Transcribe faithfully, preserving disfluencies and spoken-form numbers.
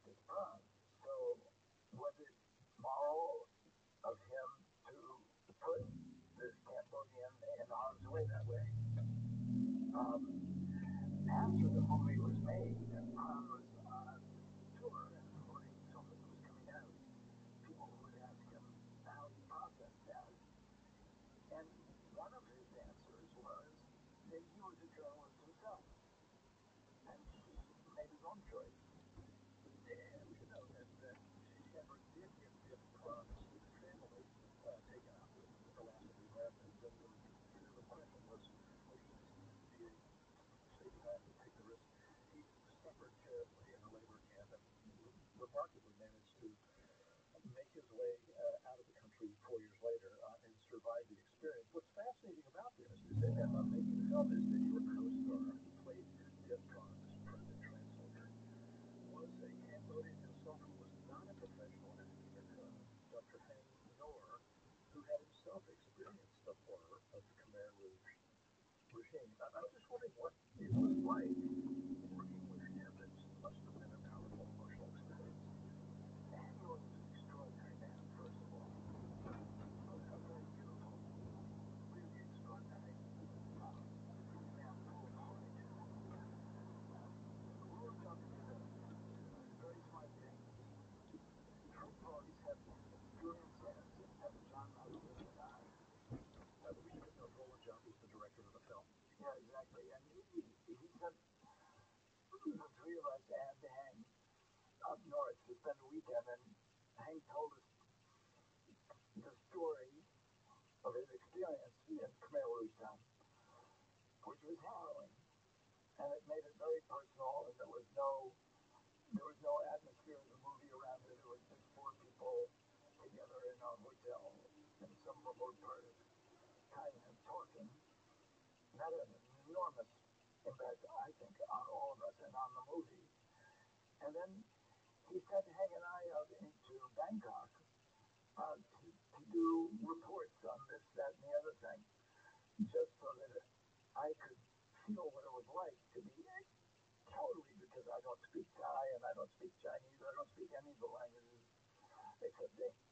his prom. So was it moral of him to put this Cambodian in harm's way that way? Um, After the movie was made and prom was on tour and the movie so it was coming out, people would ask him how he processed that. And one of his answers was that he was a journalist himself and he made his own choice. And you know that, that she never did get this promise with his family uh, taken up with, with the last of the Americans. And the, the question was, would he be safe enough to take the risk? He suffered terribly in a labor camp and remarkably managed to make his way uh, out of the country four years later uh, and survive the experience. What's fascinating about this is that as I'm making the film is that your co-star who played Jeff Strong's private translator was a Cambodian himself who was not a professional actor, uh, Doctor Hang Noor, who had himself experienced the horror of the Khmer Rouge regime. I, I was just wondering what it was like working with him. It must have been a powerful emotional experience. Daniel is an extraordinary man, first of all. A, a very beautiful, really extraordinary um, man full of heart. Um, we were talking to him. Very smart thing. First of all, he's had experience as, as a John Malkovich guy. Uh, we should know Roland Jones is the director of the film. Yeah, exactly. And he, he, he said the three of us had to hang up north to spend a weekend, and Hank told us the story of his experience in Khmer Rouge time, which was harrowing, and it made it very personal, and there was no there was no atmosphere of the movie around it. It was just four people together in a hotel in some remote part of Thailand talking. And that had an enormous impact, I think, on all of us and on the movie. And then he sent Hank and I out into Bangkok uh, to, to do reports on this, that, and the other thing, just so that I could feel what it was like to be totally, because I don't speak Thai and I don't speak Chinese, I don't speak any of the languages except English.